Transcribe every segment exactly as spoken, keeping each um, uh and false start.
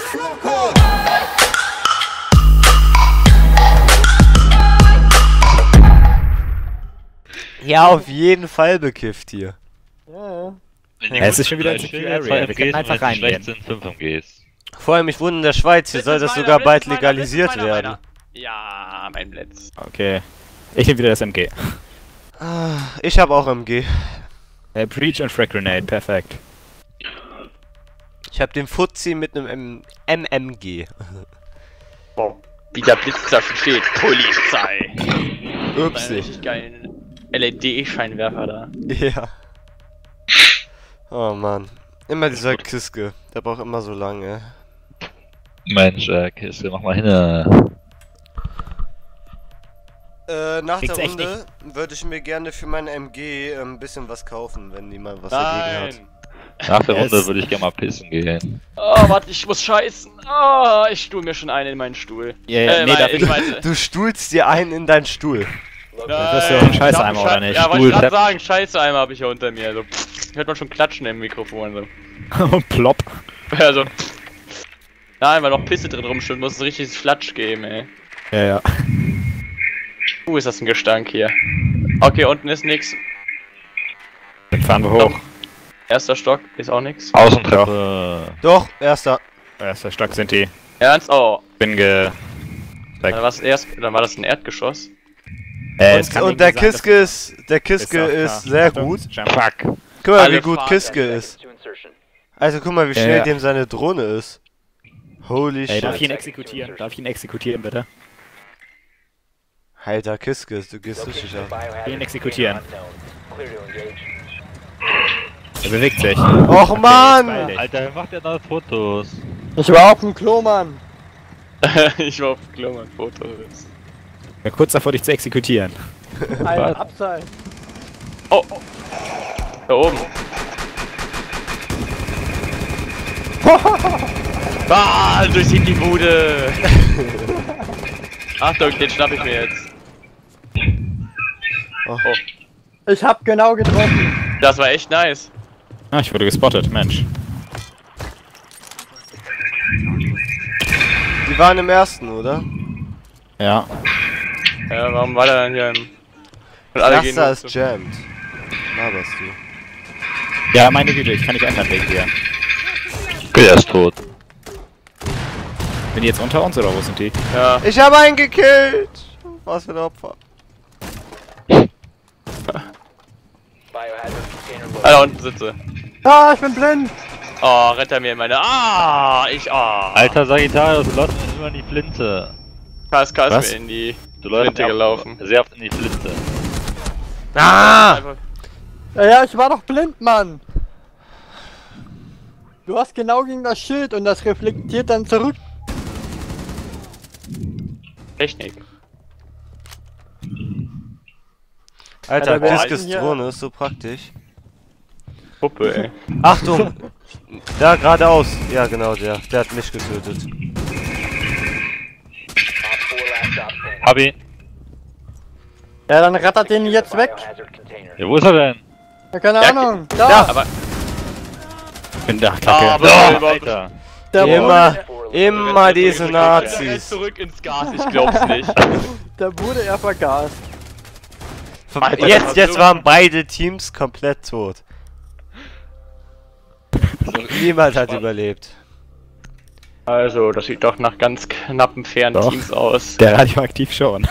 Ja, auf jeden Fall bekifft hier. Ja. Ja, es ist schon wieder ein Secure Area, wir können einfach reingehen. sind fünf M Gs. Vor allem, ich wohne in der Schweiz, hier soll das sogar bald legalisiert werden. Ja, mein Blitz. Okay. Ich nehme wieder das M G. Ich habe auch M G. Äh, Breach und Frag Grenade, perfekt. Ich habe den Fuzzi mit einem M M G. Boah, wie der Blitz da steht. Polizei. Ups. Einen richtig geilen L E D-Scheinwerfer da. Ja. Oh Mann. Immer dieser Kiske. Der braucht immer so lange. Mensch, äh, Kiste, mach mal hin. Äh, nach Kriegt's der echt Runde würde ich mir gerne für mein M G ein ähm, bisschen was kaufen, wenn niemand was dagegen hat. Nach der Yes. Runde würde ich gerne mal pissen gehen. Oh, warte, ich muss scheißen. Oh, ich stuhl mir schon einen in meinen Stuhl. Ja, ja, Äh, nee, mein- darf ich ich- meine- Du stuhlst dir einen in deinen Stuhl. Das ist ja auch ein Scheißeimer, oder nicht? Ja, wollte ich Stuhl- gerade sagen, Scheißeimer habe ich hier unter mir. So, pff, hört man schon klatschen im Mikrofon. So. Plopp. Also, nein, weil noch Pisse drin rumschwimmt, muss es ein richtiges Flatsch geben, ey. Ja, ja. Uh, ist das ein Gestank hier. Okay, unten ist nix. Dann fahren wir hoch. Erster Stock ist auch nix. Außentreppe. Doch, erster. Erster Stock sind die. Ernst? Oh. Bin ge... Dann, war's erst, dann war das ein Erdgeschoss. Äh, es kann Und, und irgendwie der sein, Kiske ist, der Kiske auch ist klar. sehr Achtung, gut. Jump. Fuck. Guck mal, Alle wie gut fahren Kiske ist. Also guck mal, wie Ja, schnell ja. dem seine Drohne ist. Holy Ey, darf ich shit. ihn exekutieren? Darf ich ihn exekutieren, bitte? Alter, Kiske, du gehst richtig ab. Ihn exekutieren. Er bewegt sich. Och Mann! Alter, wer macht denn da Fotos? Ich war auf dem Klo, Mann. Ich war auf dem Klo, mein Foto ist. Ich bin kurz davor, dich zu exekutieren. Ein Abseil. Oh, oh. Da oben. Ah, durch die Bude. Achtung, den schnapp ich mir jetzt. Oh. Oh, Ich hab genau getroffen. das war echt nice. Ah, ich wurde gespottet, Mensch. Die waren im ersten, oder? Ja. Ja, warum war der dann hier im... Und alle gehen Erster nur ist zu- jammed. Laberst du. Ja, meine Güte, ich kann nicht ändern wegen dir. Okay, er ist tot. Sind die jetzt unter uns oder wo sind die? Ja, Ich habe einen gekillt! Was für ein Opfer. ah, da unten sitze. Ah, ich bin blind. Oh, rett er mir in meine... Ah, ich... Ah. Alter Sagittarius, du läufst mir immer in die Flinte. K S K ist Was? mir in die... Du läufst Flinte mir gelaufen. sehr oft in die Flinte. Ah! Einfach- Ja, ja, ich war doch blind, Mann. Du hast genau gegen das Schild und das reflektiert dann zurück. Technik. Alter, Alter, wer Kiskes ist denn hier? Drohne ist so praktisch. Puppe, ey. Achtung! Da geradeaus. Ja, genau, der. Der hat mich getötet. Hab ihn. Ja, dann rattert den jetzt weg. Ja, wo ist er denn? Ja, keine Ja, Ahnung. Da, da. Aber... Ich bin da, Ah, kacke. aber... Oh, Alter. der, Immer, wurde, immer diese Er rennt Nazis. zurück ins Gas, ich glaub's nicht. der wurde er vergast. Alter, Jetzt, das jetzt so- waren beide Teams komplett tot. Niemand hat überlebt. Also, das sieht doch nach ganz knappen, fairen Doch. Teams aus. Der radioaktiv schon.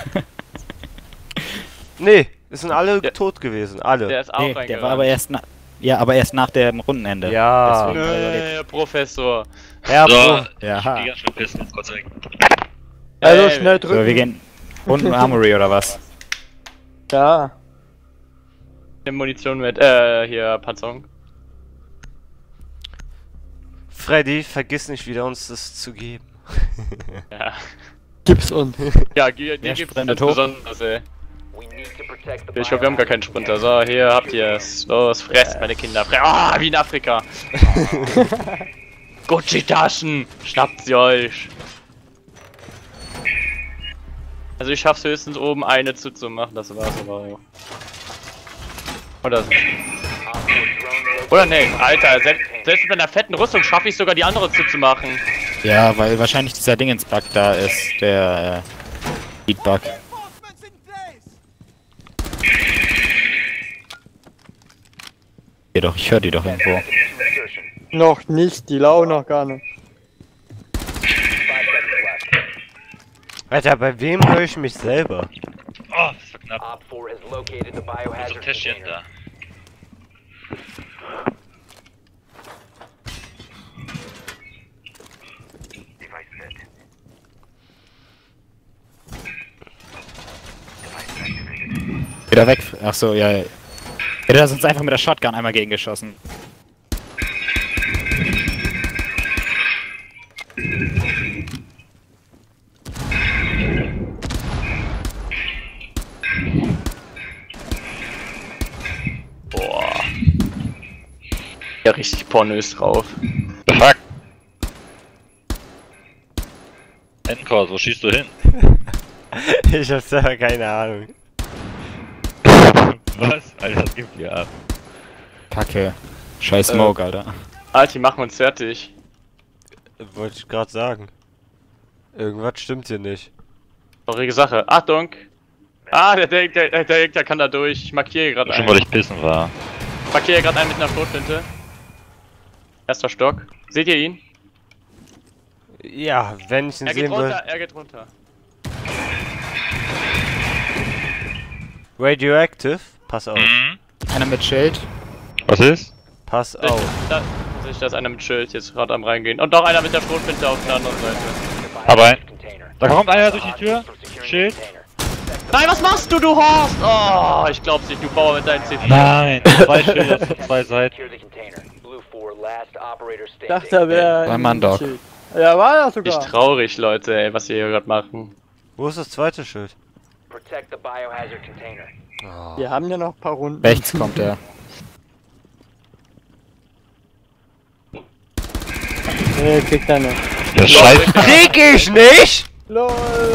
Nee, es sind alle Der- tot gewesen. Der Alle. ist auch Nee, reingerannt. der war aber erst nach... Ja, aber erst nach dem Rundenende. Ja. Deswegen hat er überlebt. Nee, Professor. Ja, So, Bro. Ja. ich geh ganz schön pissen, jetzt kurz weg. Also Ey, schnell So, wir drücken. gehen unten Armory oder was? Ja. Nimm Munition mit, äh, hier, Panzerung. Freddy, vergiss nicht wieder uns das zu geben. Ja. Gib's uns. Ja, die, die Wer gibt's sprintet ganz hoch? besonders, ey. Ich glaube, wir haben gar keinen Sprinter. So, hier habt ihr es. Los, fresst, meine Kinder. Fre ah, wie in Afrika. Gucci-Taschen, schnappt sie euch. Also ich schaff's höchstens oben eine zuzumachen, das war's aber auch. Oder so. Oder ne, Alter, selbst, selbst mit einer fetten Rüstung schaffe ich sogar die andere zuzumachen. Ja, weil wahrscheinlich dieser Dingens-Bug da ist, der äh, Beat-Bug. Ja doch, ich höre die doch irgendwo. Noch nicht, die laufen noch gar nicht. Alter, bei wem höre ich mich selber? Oh, das war knapp. So ein Täschchen da. Wieder weg. Achso, ja. Hätte er sonst einfach mit der Shotgun einmal gegengeschossen. Boah. Ja, richtig pornös drauf. Fuck. Endcall, wo schießt du hin? Ich hab selber keine Ahnung. Was? Alter, das gibt mir ab. Kacke. Scheiß Smoke, Alter. Alter, machen wir uns fertig. Wollte ich gerade sagen. Irgendwas stimmt hier nicht. Traurige Sache. Achtung! Ah, der denkt, der, der, denkt, der kann da durch. Ich markiere gerade Schon einen. weil ich pissen war. Ich markiere gerade einen mit einer Schrotflinte. Erster Stock. Seht ihr ihn? Ja, wenn ich ihn Er geht sehen runter, will. er geht runter. Radioactive? Pass auf. Mhm. Einer mit Schild. Was ist? Pass auf. Da, da ist einer mit Schild jetzt gerade am reingehen. Und noch einer mit der Schrotflinte auf der anderen Seite. Aber ein. Da kommt einer durch die Tür. Schild. Nein, was machst du, du Horst? Oh, ich glaub's nicht, du Bauer mit deinen C vier. Nein, zwei Schilder von zwei Seiten. Ich dachte, er wäre. Beim Mandog. Ja, war er Nicht sogar. traurig, Leute, ey, was wir hier gerade machen. Wo ist das zweite Schild? Wir haben ja noch ein paar Runden. Rechts kommt er. Nee, kriegt er nicht. Der Scheiß. Krieg ich nicht! LOL!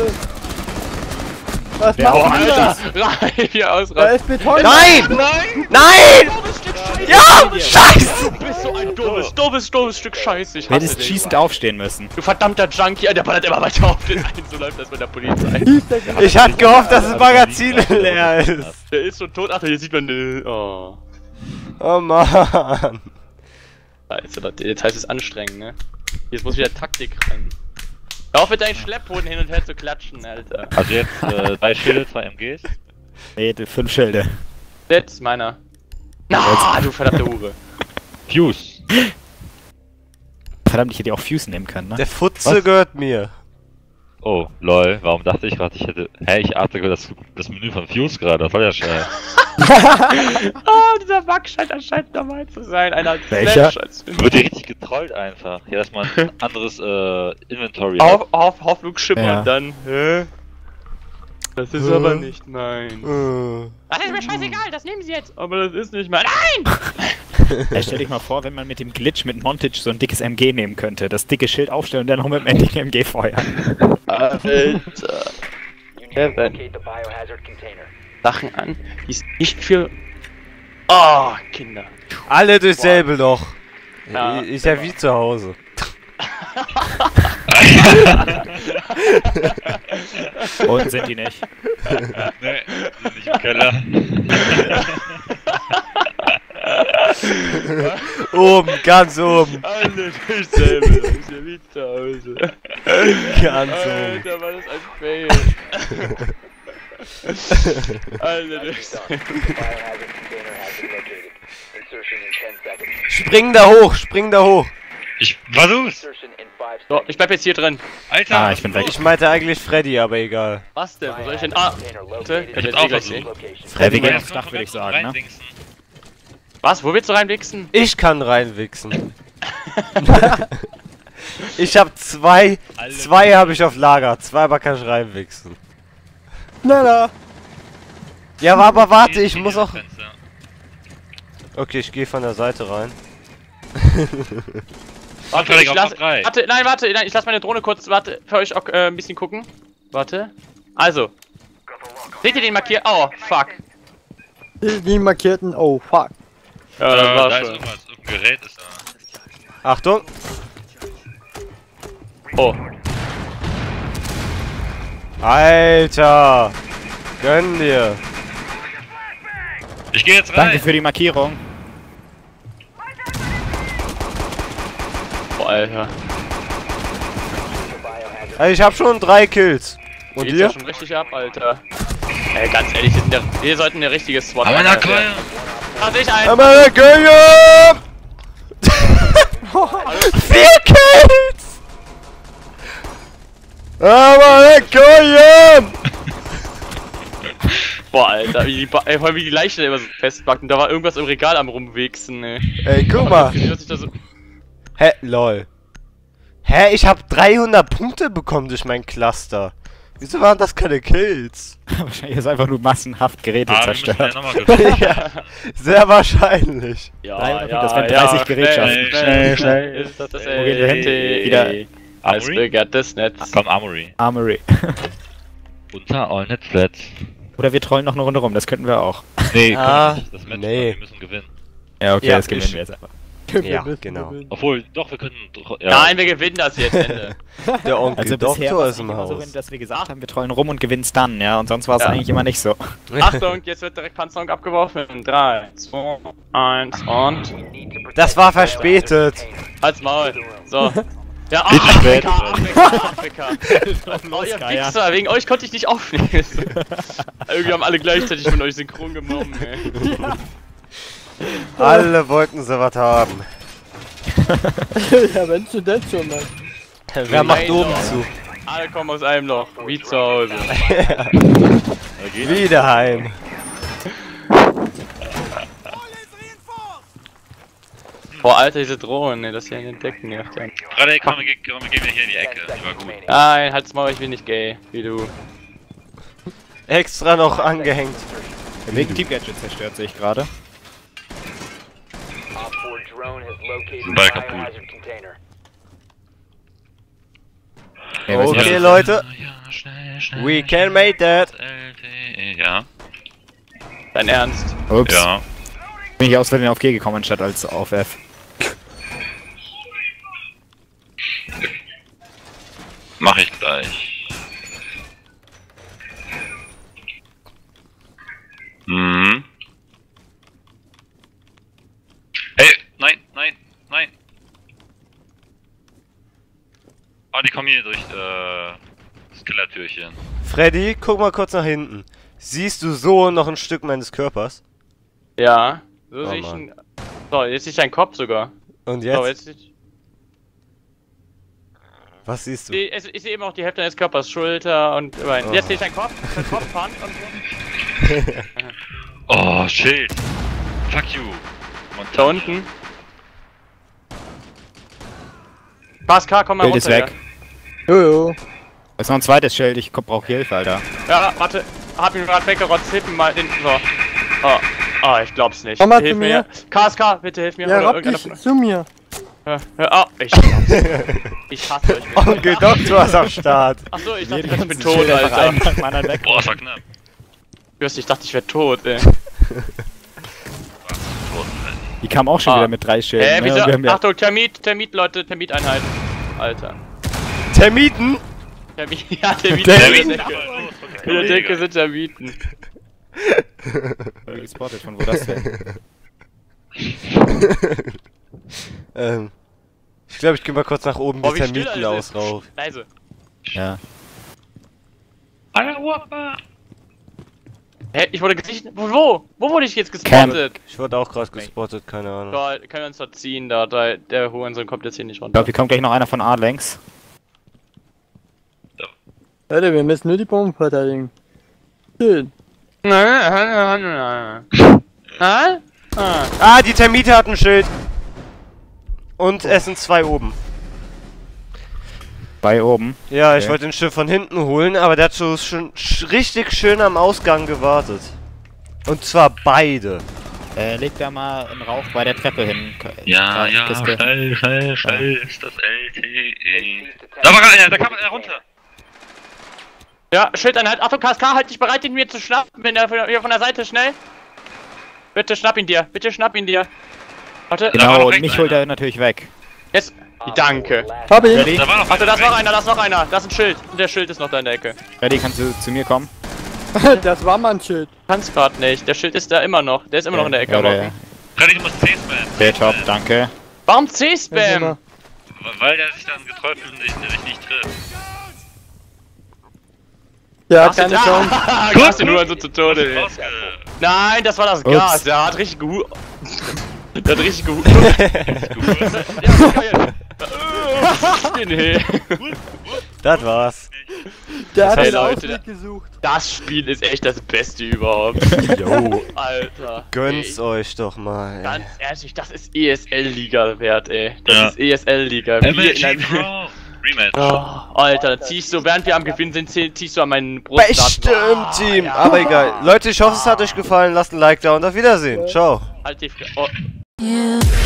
Was Oh, macht du da? Alter! Rein hier Da ausrasten! ist Beton! Nein! Nein! Nein! Dummes Stück Scheiße! Ja! Scheiße! Du bist so ein dummes, dummes, dummes Stück Scheiße! Ich Du hasse hättest dich. schießend aufstehen müssen. Du verdammter Junkie, der ballert immer weiter auf den einen, so läuft das mit der Polizei. Ich hatte gehofft, dass das Magazin leer ist. Der ist schon tot, ach, hier sieht man, äh, oh. Oh Mann. Scheiße, Leute, jetzt heißt es anstrengend, ne? Jetzt muss wieder Taktik rein. Hör auf mit deinen Schlepphoden hin und her zu klatschen, Alter. Also jetzt äh, drei Schilde, zwei M Gs. Nee, du- fünf Schilde. Jetzt meiner. Na, du verdammte Hure. Fuse. Verdammt, ich hätte auch Fuse nehmen können, ne? Der Futze Was? gehört mir. Oh, lol, warum dachte ich gerade, ich hätte. Hä, ich hatte das, das Menü von Fuse gerade, das war ja schnell. Oh, dieser Bug scheint anscheinend normal zu sein. Einer hat Welcher? Slash als Wird hier richtig getrollt einfach. Hier, dass man ein anderes äh, Inventory hat. auf, auf Hoffnung schippern Ja. und dann, hä? Das ist Hä? aber nicht meins. Äh. Das ist mir scheißegal, das nehmen sie jetzt. Aber das ist nicht mein. Nein! Ja, stell dich mal vor, wenn man mit dem Glitch mit Montage so ein dickes M G nehmen könnte. Das dicke Schild aufstellen und dann noch mit dem endlichen M G feuern. Alter. Kevin. Sachen an, die es nicht für. Oh, Kinder. Alle durchs selbe Loch. Ja. Ist ja wie zu Hause. Und sind die nicht. Nee, nicht im Keller. Oben, ganz oben. Alle durchselbe, das ist ja wie zu Hause. Ganz oben. Alter, war das ein Fail. Alter, durchselbe. Spring da hoch, spring da hoch. Ich versuch's! So, ich bleib jetzt hier drin. Alter! Ah, ich bin weg. Ich meinte eigentlich Freddy, aber egal. Was denn? Wo soll ich denn? Ah, warte, kann ich jetzt auch eh gleich versucht. sehen. Ja, wir gehen Jetzt aufs noch Dach, würde ich von sagen, ne? reinwichsen. Was? Wo willst du reinwichsen? Ich kann reinwichsen. Ich hab zwei, zwei habe ich auf Lager, zwei aber kann ich reinwichsen. Schneller! Ja, aber warte, ich Die- muss die auch... Fenster. Okay, ich gehe von der Seite rein. Warte, Frederik, ich auf lass, Top drei. warte, nein, warte, nein, ich lass meine Drohne kurz, warte, für euch auch äh, ein bisschen gucken. Warte. Also. Seht ihr den markiert? Oh, fuck. Die, die markierten, oh fuck. Ja, Äh, das war da ist schon. irgendwas, irgendein Gerät ist da. Achtung! Oh. Alter! Gönn dir! Ich geh jetzt rein! Danke für die Markierung. Boah, Alter. Also ich hab schon drei Kills. Und Geht's dir? ja schon richtig ab, Alter. Ey, ganz ehrlich, wir, sind der, wir sollten eine richtige SWAT Aber na klar! Lass ich ein! Amerika! Vier Kills! Amerika! Boah, Alter, wie die, ba ey, vor allem wie die Leiche da immer so festbacken. Da war irgendwas im Regal am rumwichsen, ey. Ey, guck mal! Dass ich da so Hä, lol. Hä, ich hab dreihundert Punkte bekommen durch mein Cluster. Wieso waren das keine Kills? Wahrscheinlich ist einfach nur massenhaft Geräte Ah, wir müssen ja zerstört. nochmal gewinnen. Ja, sehr wahrscheinlich. Ja, Nein, ja, das wären ja, dreißig Gerätschaften. Schnell, schnell, schnell ist das das Wo geht ihr hin? L Wieder- T E. Als Armory? begehrtes Netz. Komm, Armory. Armory. Unter all Netzlets. Oder wir trollen noch eine Runde rum, das könnten wir auch. Nee, Ah, komm, das Match, nee. wir müssen gewinnen. Ja, okay, Ja, das gewinnen ich- wir jetzt einfach. Ja, genau. Obwohl, doch, wir können... Ja. Nein, wir gewinnen das jetzt, Ende. Der Onkel Also bisher Doktor war ist es im immer so, Haus. wenn- dass wir gesagt haben, wir trollen rum und gewinnen dann, ja, und sonst war es Ja. eigentlich immer nicht so. Achtung, jetzt wird direkt Panzerung abgeworfen. drei, zwei, eins und... Das war verspätet. Halt's Maul. So. Ja, Bitte ah, spät. Afrika, Afrika, Afrika. Oh, ihr Geier. Wichser, wegen euch konnte ich nicht aufnehmen. Irgendwie haben alle gleichzeitig von euch synchron genommen, ey. Alle wollten sie was haben. Ja, wenn du denn schon, Mann. Wer macht Nein, oben doch. zu? Alle kommen aus einem Loch, wie zu Hause. Wieder heim. Boah, Alter, diese Drohnen, ne, das hier in den Decken nervt ja. Gerade komm, wir gehen komm, wir gehen hier in die Ecke. Die war gut. Nein, halt's Maul, ich bin nicht gay, wie du. Extra noch angehängt. Wegen Team Gadget zerstört sich gerade. Ball kaputt. Ja, weiß ich Okay, nicht. Leute. Ja, schnell, schnell. We can make that. L T E, ja. Dein Ernst? Ups. Ja. Bin ich aus Versehen auf G gekommen statt als auf F. Mach ich gleich. Mhm. Hey, nein, nein, nein. Oh, die kommen hier durch, äh, das Kellertürchen. Freddy, guck mal kurz nach hinten. Siehst du so noch ein Stück meines Körpers? Ja, so Oh, sehe ich Mann. ihn. So, jetzt sehe ich deinen Kopf sogar. Und So, jetzt? jetzt sehe ich. Was siehst du? Ich, ich sehe eben auch die Hälfte deines Körpers, Schulter und Bein. Oh. Jetzt sehe ich deinen Kopf, deinen Kopf, Hand und so. Oh, Schild. Fuck you. Montage. Da unten. K S K, komm mal Bild runter. ist weg. Jojo. Da ist noch ein zweites Schild, ich brauche Hilfe, Alter. Ja, ja, warte. Hab ihn gerade weggerotzt, hilf mir mal den. So. Oh. Oh, ich glaub's nicht. Komm mal hilf zu mir. mir. K S K, bitte hilf mir. Ja, Oder rapp irgendeiner dich von- zu mir. Ja, ja, oh, ich. Ich hasse euch. Onkel Doktor ist am Start. Achso, ich dachte, Die ich bin ganzen tot, Schilder einfach Alter. einen nach dem anderen weg. Boah, ist war knapp. Fürst, ich dachte, ich wär tot, ey. Die kamen auch schon Ah. wieder mit drei Schilden. Hä, ne? wieso? Und wir haben ja- Achtung, Termit, Termit, Leute, Termiteinheiten. Alter. Termiten? Termit, ja, Termit. Termiten? In der Decke. In der Decke sind Termiten. Voll gespottet, von wo das denn? ähm. Ich glaube, ich gehe mal kurz nach oben Boah, die wie still Termiten alles ist. ausraufen. Leise. Ja. Hä, ich wurde gesichtet. Wo, wo? Wo wurde ich jetzt gespottet? Ich wurde auch gerade gespottet, keine Ahnung. Da können wir uns dort ziehen, da, da der Hurensohn kommt jetzt hier nicht Ich runter. glaube, hier kommt gleich noch einer von A längs. Alter, wir müssen nur die Bomben verteidigen. Schön. Ah? Ah? Ah, die Termite hat ein Schild. Und es sind zwei oben. Bei oben. Ja, ich Okay. wollte den Schiff von hinten holen, aber der hat so schon sch richtig schön am Ausgang gewartet. Und zwar beide. Äh, leg da mal einen Rauch bei der Treppe hin. Ja, Äh, ja, Kiste. schnell, schnell, schnell ist das L T E. Da war einer, da kam einer runter. Ja, Schildeinheit. Achtung, K S K, halt dich bereit, ihn mir zu schnappen. Wenn er von, hier von der Seite, schnell. Bitte schnapp ihn dir, bitte schnapp ihn dir. Warte, Da war Genau, noch und rechts mich einer. holt er natürlich weg. jetzt. Danke. Hab ihn. Ready? Da war noch Warte, einer. das war einer, das war einer. Das ist ein Schild. Und der Schild ist noch da in der Ecke. Ready, kannst du zu mir kommen? Das war mein Schild. Kannst grad nicht. Der Schild ist da immer noch. Der ist immer noch in der Ecke. Ja, am ja, Hocken. ja. Freddy, du musst C-Spam. Okay, top, danke. Warum C-Spam? Weil der sich dann getroffen und nicht, nicht, nicht trifft. Ja, Hast du- keine Chance. Ah, Gut, hast du nur gut. so zu Tode, ey. Rausge... Nein, das war das Ups. Gas. Der hat richtig gehu... Der hat richtig gehu... Ja, geil. Äh, nee. Das war's. Der hat Hey, den Leute, Ausweg gesucht. Das Spiel ist echt das Beste überhaupt. Jo. Alter. Gönn's ey, euch doch mal. Ganz ehrlich, das ist E S L-Liga wert, ey. Das Ja. ist E S L-Liga. Wir in M L G einem- Pro. Rematch. Oh, Alter, ziehst du, während wir am Gewinn sind, zieh- ziehst du an meinen Brust. Bestimmt, Team. Aber egal. Leute, ich hoffe, es hat euch gefallen. Lasst ein Like da und auf Wiedersehen. Ciao. Halt die Fre- oh. You